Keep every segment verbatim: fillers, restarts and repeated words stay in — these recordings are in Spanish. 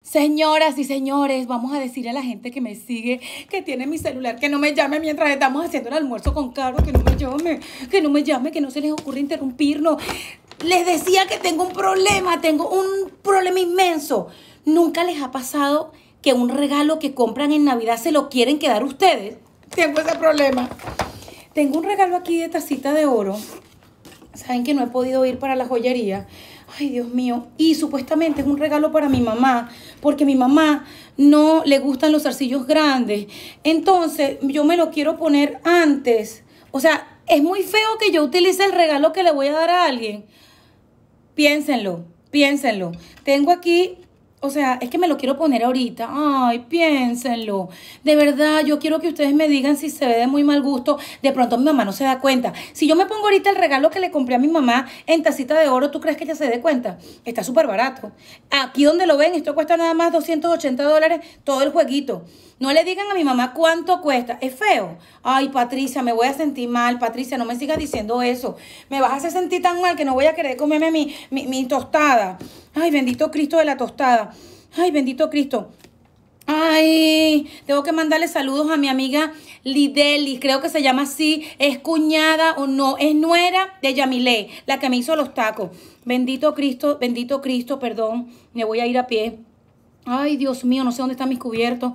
Señoras y señores, vamos a decirle a la gente que me sigue, que tiene mi celular, que no me llame mientras estamos haciendo el almuerzo con Caro, que no me llame, que no me llame, que no se les ocurra interrumpirnos. Les decía que tengo un problema, tengo un problema inmenso. ¿Nunca les ha pasado que un regalo que compran en Navidad se lo quieren quedar ustedes? Tengo ese problema. Tengo un regalo aquí de tacita de oro. Saben que no he podido ir para la joyería. Ay, Dios mío. Y supuestamente es un regalo para mi mamá, porque a mi mamá no le gustan los zarcillos grandes. Entonces, yo me lo quiero poner antes. O sea, es muy feo que yo utilice el regalo que le voy a dar a alguien. Piénsenlo, piénsenlo. Tengo aquí... O sea, es que me lo quiero poner ahorita. Ay, piénsenlo. De verdad, yo quiero que ustedes me digan si se ve de muy mal gusto. De pronto mi mamá no se da cuenta. Si yo me pongo ahorita el regalo que le compré a mi mamá en tacita de oro, ¿tú crees que ella se dé cuenta? Está súper barato. Aquí donde lo ven, esto cuesta nada más doscientos ochenta dólares todo el jueguito. No le digan a mi mamá cuánto cuesta. Es feo. Ay, Patricia, me voy a sentir mal. Patricia, no me sigas diciendo eso. Me vas a hacer sentir tan mal que no voy a querer comerme mi, mi, mi tostada. Ay, bendito Cristo de la tostada. Ay, bendito Cristo. Ay, tengo que mandarle saludos a mi amiga Lideli, creo que se llama así, es cuñada o no, es nuera de Yamile, la que me hizo los tacos. Bendito Cristo, bendito Cristo, perdón, me voy a ir a pie. Ay, Dios mío, no sé dónde están mis cubiertos.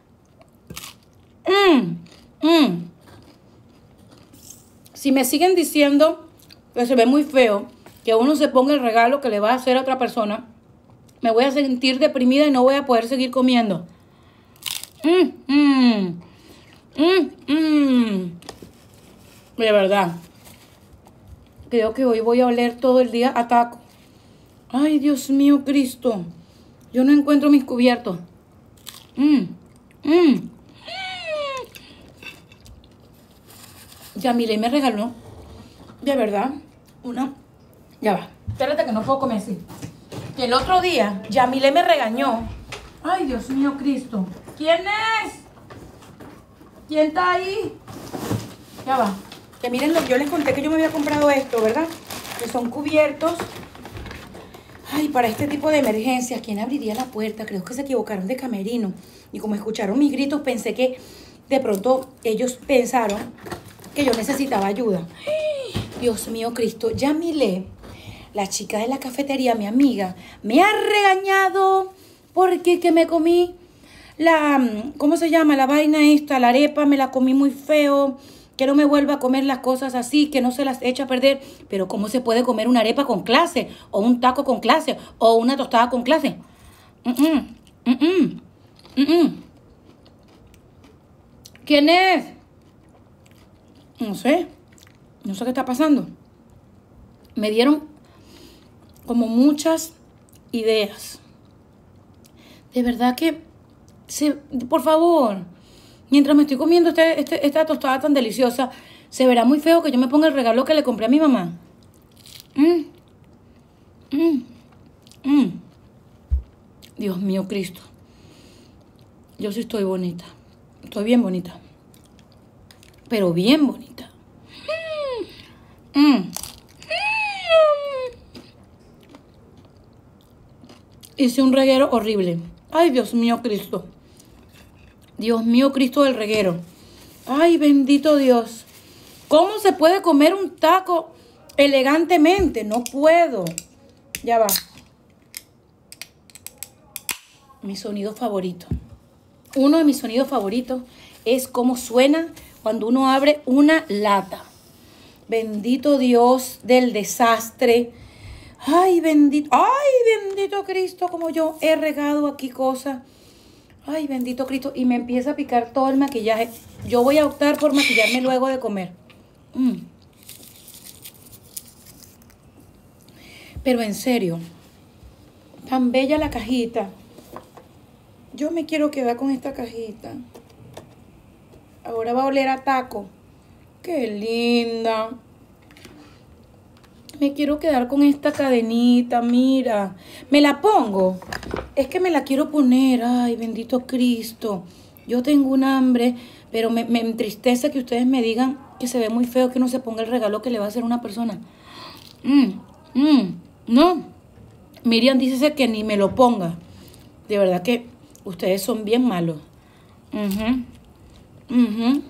Mm, mm. Si me siguen diciendo que se ve muy feo, que uno se ponga el regalo que le va a hacer a otra persona, me voy a sentir deprimida y no voy a poder seguir comiendo. Mm, mm, mm, mm. De verdad. Creo que hoy voy a oler todo el día a taco. Ay, Dios mío, Cristo. Yo no encuentro mis cubiertos. Mm, mm. Yamile me regaló, de verdad, una... Ya va, espérate que no puedo comer así. Que el otro día, Yamile me regañó. Ay, Dios mío, Cristo. ¿Quién es? ¿Quién está ahí? Ya va. Que miren, yo les conté que yo me había comprado esto, ¿verdad? Que son cubiertos. Ay, para este tipo de emergencias, ¿quién abriría la puerta? Creo que se equivocaron de camerino. Y como escucharon mis gritos, pensé que de pronto ellos pensaron que yo necesitaba ayuda. Ay, Dios mío, Cristo. Yamile, la chica de la cafetería, mi amiga, me ha regañado porque que me comí la, ¿cómo se llama? La vaina esta, la arepa, me la comí muy feo, que no me vuelva a comer las cosas así, que no se las echa a perder. Pero ¿cómo se puede comer una arepa con clase? O un taco con clase, o una tostada con clase. Mm -mm, mm -mm, mm -mm. ¿Quién es? No sé, no sé qué está pasando. Me dieron como muchas ideas. De verdad que, se, por favor, mientras me estoy comiendo este, este, esta tostada tan deliciosa, se verá muy feo que yo me ponga el regalo que le compré a mi mamá. Mm. Mm. Mm. Dios mío, Cristo. Yo sí estoy bonita. Estoy bien bonita. Pero bien bonita. Mm. Mm. Hice un reguero horrible. Ay, Dios mío, Cristo. Dios mío, Cristo del reguero. Ay, bendito Dios. ¿Cómo se puede comer un taco elegantemente? No puedo. Ya va. Mi sonido favorito. Uno de mis sonidos favoritos es cómo suena cuando uno abre una lata. Bendito Dios del desastre. Ay, bendito, ay, bendito Cristo, como yo he regado aquí cosas. Ay, bendito Cristo. Y me empieza a picar todo el maquillaje. Yo voy a optar por maquillarme luego de comer. Mm. Pero en serio, tan bella la cajita. Yo me quiero quedar con esta cajita. Ahora va a oler a taco. Qué linda. Me quiero quedar con esta cadenita, mira. ¿Me la pongo? Es que me la quiero poner. Ay, bendito Cristo. Yo tengo un hambre, pero me, me entristece que ustedes me digan que se ve muy feo que uno se ponga el regalo que le va a hacer una persona. Mm, mm, no. Miriam dice que ni me lo ponga. De verdad que ustedes son bien malos. Mhm. Mhm.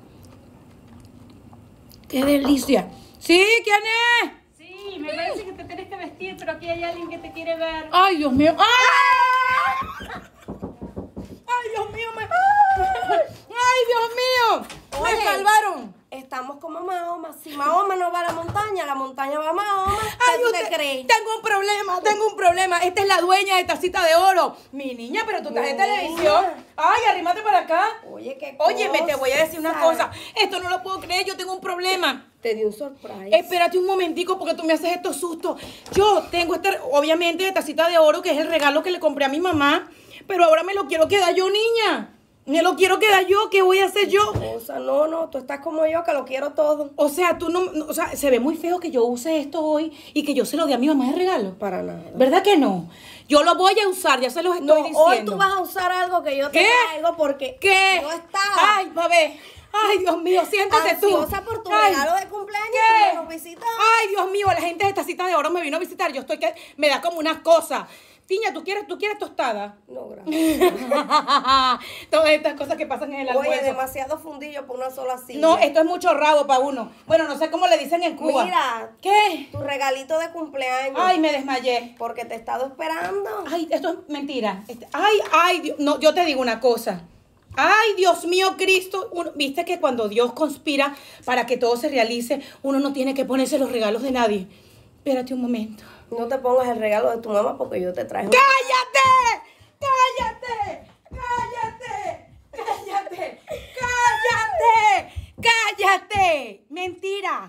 ¡Qué delicia! ¿Sí? ¿Quién es? Sí, me parece que te tienes que vestir, pero aquí hay alguien que te quiere ver. ¡Ay, Dios mío! ¡Ay! ¡Ay, Dios mío! Me... ¡Ay, Dios mío! Oye, ¡Me salvaron! Estamos como Mahoma. Si Mahoma no va a la montaña, la montaña va a Mahoma. ¿Qué Ay, tú usted- te crees? Tengo un problema, tengo un problema. Esta es la dueña de Tacita de Oro. Mi niña, pero tú estás en Niña. televisión. Ay, arrímate para acá. Oye, qué Óyeme, te voy a decir una cosa. cosa. Esto no lo puedo creer, yo tengo un problema. Te di un surprise. Espérate un momentico porque tú me haces estos sustos. Yo tengo este, obviamente, de Tacita de Oro, que es el regalo que le compré a mi mamá. Pero ahora me lo quiero quedar yo, niña. Me lo quiero quedar yo. ¿Qué voy a hacer yo? Cosa, no, no, tú estás como yo, que lo quiero todo. O sea, tú no, no- o sea, se ve muy feo que yo use esto hoy y que yo se lo dé a mi mamá de regalo. Para nada. ¿Verdad que no? Yo lo voy a usar, ya se los estoy No, diciendo. hoy tú vas a usar algo que yo te ¿Qué? traigo porque ¿Qué? yo estaba Ay, babé. Ay, Dios mío, siéntate tú. ansiosa por tu Ay, regalo de cumpleaños. ¿qué? Que nos visitas. Ay, Dios mío, la gente de Tacita de Oro me vino a visitar. Yo estoy que me da como unas cosas. Tiña, ¿tú quieres, tú quieres tostada? No, gracias. Todas estas cosas que pasan en el Oye, almuerzo. demasiado fundillo por una sola silla. No, esto es mucho rabo para uno. Bueno, no sé cómo le dicen en Cuba. Mira. ¿Qué? Tu regalito de cumpleaños. Ay, me desmayé. Porque te he estado esperando. Ay, esto es mentira. Este- Ay, ay, Dios. No, yo te digo una cosa. Ay, Dios mío, Cristo. Uno- Viste que cuando Dios conspira para que todo se realice, uno no tiene que ponerse los regalos de nadie. Espérate un momento. No te pongas el regalo de tu mamá porque yo te traigo. ¡Cállate! ¡Cállate! ¡Cállate! ¡Cállate! ¡Cállate! ¡Cállate! ¡Mentira!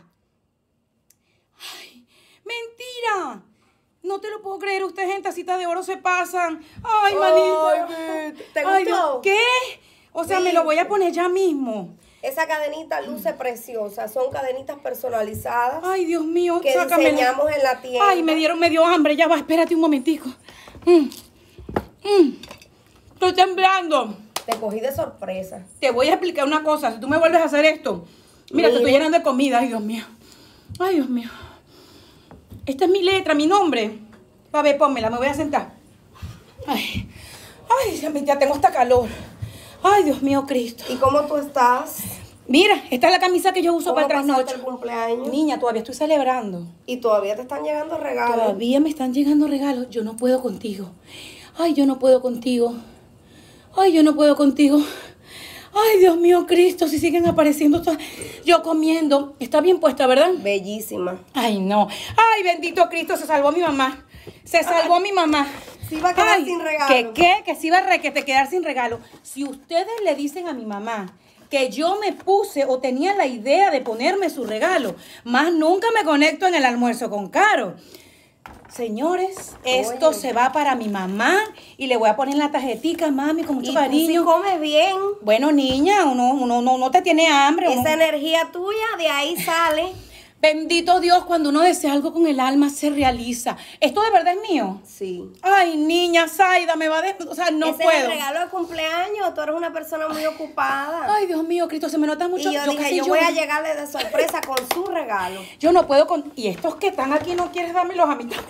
¡Ay! ¡Mentira! No te lo puedo creer, ustedes en Tacita de Oro se pasan. ¡Ay, Ay, manito! ¿te Ay, gustó? Dios, ¿qué? O sea, me lo voy a poner ya mismo. Esa cadenita luce preciosa. Son cadenitas personalizadas Ay, Dios mío, que sácamela. diseñamos en la tienda. Ay, me dieron, me dio hambre. Ya va, espérate un momentico. Mm. Mm. Estoy temblando. Te cogí de sorpresa. Te voy a explicar una cosa. Si tú me vuelves a hacer esto, mira, te Mire. estoy llenando de comida. Ay, Dios mío. Ay, Dios mío. Esta es mi letra, mi nombre. A ver, pónmela, me voy a sentar. Ay, ay, ya, me- ya tengo hasta calor. Ay, Dios mío, Cristo. ¿Y cómo tú estás? Mira, esta es la camisa que yo uso ¿Cómo para el pasaste trasnocho. el cumpleaños? Niña, todavía estoy celebrando. Y todavía te están llegando regalos. Todavía me están llegando regalos. Yo no puedo contigo. Ay, yo no puedo contigo. Ay, yo no puedo contigo. Ay, Dios mío, Cristo, si siguen apareciendo todas- yo comiendo. Está bien puesta, ¿verdad? Bellísima. Ay, no. Ay, bendito Cristo, se salvó mi mamá. Se salvó mi mamá. Se iba a quedar Ay, sin regalo. ¿Que qué? Que se iba a re- que te quedar sin regalo. Si ustedes le dicen a mi mamá que yo me puse o tenía la idea de ponerme su regalo, más nunca me conecto en el almuerzo con Caro. Señores, esto Oye. se va para mi mamá y le voy a poner la tarjetica, mami, con mucho Y tú sí cariño. comes bien. Bueno, niña, uno, uno, no, no te tiene hambre. uno- Esa energía tuya de ahí sale. Bendito Dios, cuando uno desea algo con el alma, se realiza. ¿Esto de verdad es mío? Sí. Ay, niña, Zaida, me va a... De... O sea, no Ese puedo. es el regalo de cumpleaños. Tú eres una persona muy ocupada. Ay, Dios mío, Cristo, se me nota mucho. y yo, dije, casi yo lloro. voy a llegarle de sorpresa con su regalo. Yo no puedo con... Y estos que están aquí, ¿no quieres dármelos a mí también?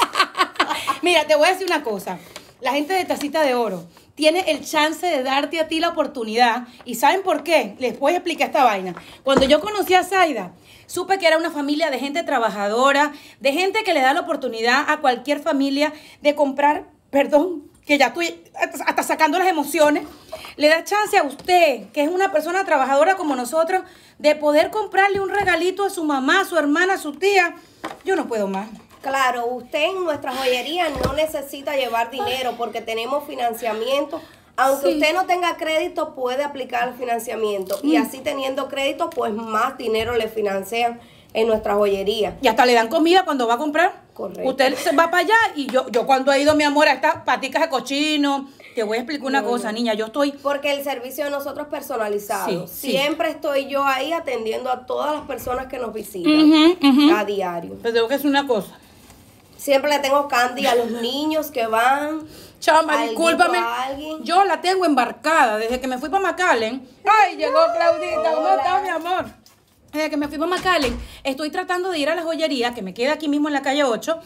Mira, te voy a decir una cosa. La gente de Tacita de Oro tiene el chance de darte a ti la oportunidad. ¿Y saben por qué? Les voy a explicar esta vaina. Cuando yo conocí a Zaida, supe que era una familia de gente trabajadora, de gente que le da la oportunidad a cualquier familia de comprar, perdón, que ya estoy hasta hasta sacando las emociones, le da chance a usted, que es una persona trabajadora como nosotros, de poder comprarle un regalito a su mamá, a su hermana, a su tía. Yo no puedo más. Claro, usted en nuestra joyería no necesita llevar dinero porque tenemos financiamiento. Aunque Sí. usted no tenga crédito, puede aplicar el financiamiento. Y así teniendo crédito, pues más dinero le financian en nuestra joyería. Y hasta le dan comida cuando va a comprar. Correcto. Usted se va para allá y yo, yo cuando he ido, mi amor, a estas paticas de cochino, te voy a explicar una No, cosa, no. niña, yo estoy... Porque el servicio de nosotros es personalizado. Sí, sí. Siempre estoy yo ahí atendiendo a todas las personas que nos visitan Ujú, ujú. a diario. Pero tengo que decir una cosa. Siempre le tengo candy a los niños que van. Chama, Alguito discúlpame. a alguien. Yo la tengo embarcada desde que me fui para McAllen. Ay, llegó Claudita. ¿Cómo Hola. estás, mi amor? Desde que me fui para McAllen, estoy tratando de ir a la joyería, que me queda aquí mismo en la calle ocho,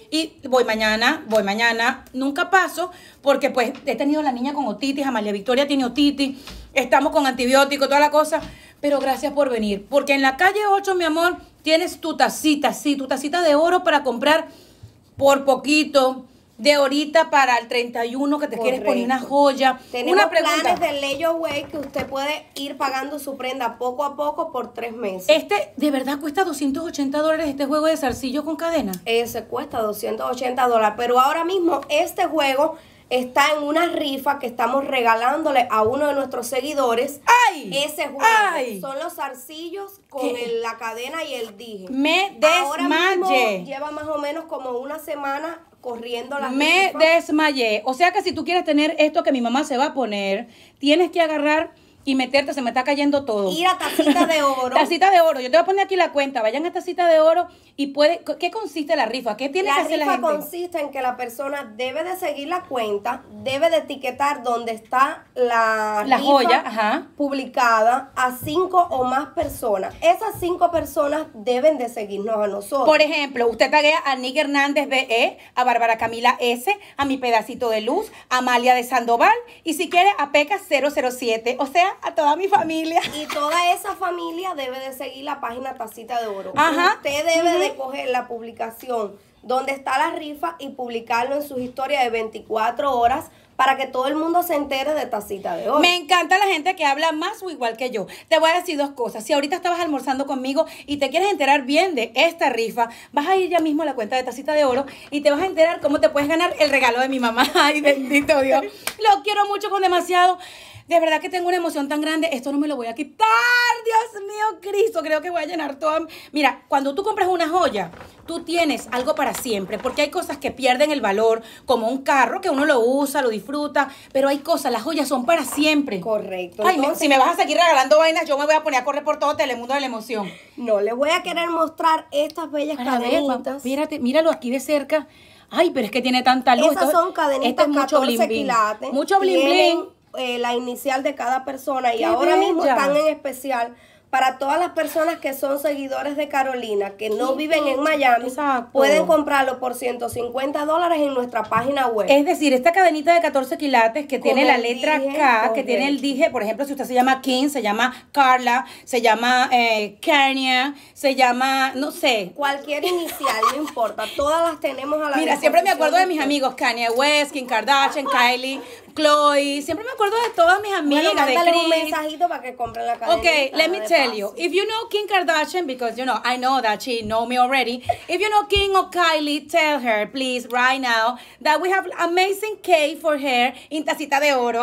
y voy mañana, voy mañana, nunca paso porque pues he tenido a la niña con otitis, Amalia Victoria tiene otitis, estamos con antibióticos, toda la cosa, pero gracias por venir, porque en la calle ocho, mi amor, tienes tu tacita, sí, tu tacita de oro para comprar por poquito, de ahorita para el treinta y uno que te Correcto. quieres poner una joya. Tenemos Una pregunta. planes de layaway que usted puede ir pagando su prenda poco a poco por tres meses. Este, ¿de verdad cuesta doscientos ochenta dólares este juego de zarcillo con cadena? Ese cuesta doscientos ochenta dólares, pero ahora mismo este juego está en una rifa que estamos regalándole a uno de nuestros seguidores. ¡Ay! Ese juego ¡Ay! son los zarcillos con ¿Qué? el- la cadena y el dije. Me Ahora mismo desmayé. lleva más o menos como una semana corriendo la Me rifa. desmayé. O sea que si tú quieres tener esto que mi mamá se va a poner, tienes que agarrar y meterte, se me está cayendo todo. Ir a Tacita de Oro. Tacita de oro. Yo te voy a poner aquí la cuenta. Vayan a Tacita de Oro y puede. ¿Qué consiste la rifa? ¿Qué tiene La que hacer la rifa gente? consiste en que la persona debe de seguir la cuenta, debe de etiquetar donde está la, La rifa joya, ajá. publicada a cinco o más personas. Esas cinco personas deben de seguirnos a nosotros. Por ejemplo, usted taguea a Nick Hernández B E, a Bárbara Camila S, a Mi Pedacito de Luz, a Amalia de Sandoval y si quiere a Peca cero cero siete, o sea, a toda mi familia. Y toda esa familia debe de seguir la página Tacita de Oro. Ajá. Usted debe de coger la publicación donde está la rifa y publicarlo en sus historias de veinticuatro horas para que todo el mundo se entere de Tacita de Oro. Me encanta la gente que habla más o igual que yo. Te voy a decir dos cosas. Si ahorita estabas almorzando conmigo y te quieres enterar bien de esta rifa, vas a ir ya mismo a la cuenta de Tacita de Oro y te vas a enterar cómo te puedes ganar el regalo de mi mamá. Ay, bendito Dios. Lo quiero mucho con demasiado. De verdad que tengo una emoción tan grande. Esto no me lo voy a quitar. Dios mío, Cristo. Creo que voy a llenar toda. Mira, cuando tú compras una joya, tú tienes algo para siempre. Porque hay cosas que pierden el valor, como un carro que uno lo usa, lo disfruta. Pero hay cosas, las joyas son para siempre. Correcto. Ay, me- Entonces, si me vas a seguir regalando vainas, yo me voy a poner a correr por todo Telemundo de la emoción. no, les voy a querer mostrar estas bellas Para ver, pa- cadenitas. espérate, míralo aquí de cerca. Ay, pero es que tiene tanta luz. Esas Esto- son cadenitas esto es mucho catorce bling bling. quilates. Mucho bling Tienen, bling. eh, la inicial de cada persona y ¡Qué ahora mismo bella! están en especial para todas las personas que son seguidores de Carolina, que no Sí, viven en Miami. exacto. Pueden comprarlo por ciento cincuenta dólares en nuestra página web. Es decir, esta cadenita de catorce quilates que Con tiene la el letra dije, K, que tiene el correcto. dije, por ejemplo, si usted se llama King, se llama Carla, se llama eh, Kenya, se llama, no sé. Cualquier inicial, no importa. Todas las tenemos a la Mira, siempre me disposición acuerdo de de mis usted. amigos, Kanye West, Kim Kardashian, Kylie, Chloe. Siempre me acuerdo de todas mis amigas, Bueno, de mándale un Chris. mensajito para que compren la cadena. Okay, let me tell you. If you know Kim Kardashian, because you know I know that she know me already. If you know Kim or Kylie, tell her please right now that we have amazing cake for her in tacita de oro.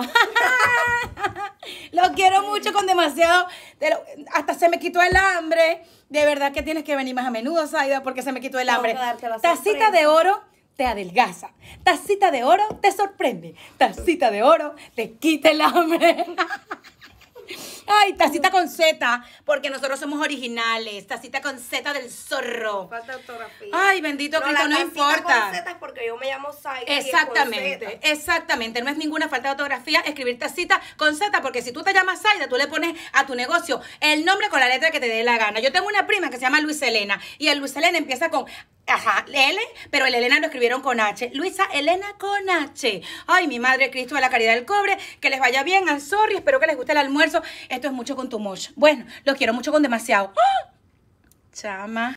Lo quiero mucho con demasiado. de lo- hasta se me quitó el hambre. De verdad que tienes que venir más a menudo, Zaida, porque se me quitó el Tengo hambre. que darte la Tacita sorpresa. de oro te adelgaza. Tacita de oro te sorprende. Tacita de oro te quita el hambre. Ay, tacita con Z, porque nosotros somos originales. Tacita con Z del zorro. Falta ortografía. Ay, bendito Cristo, la no tacita importa. con Z es porque yo me llamo Zaida y es con Exactamente, Z. exactamente. No es ninguna falta de ortografía escribir tacita con Z, porque si tú te llamas Zaida, tú le pones a tu negocio el nombre con la letra que te dé la gana. Yo tengo una prima que se llama Luis Elena, y el Luis Elena empieza con, ajá, L, pero el Elena lo escribieron con H. Luisa Elena con H. Ay, mi madre Cristo de la Caridad del Cobre, que les vaya bien, I'm sorry, espero que les guste el almuerzo. Esto es mucho con tu much. Bueno, los quiero mucho con demasiado. ¡Ah! Chama.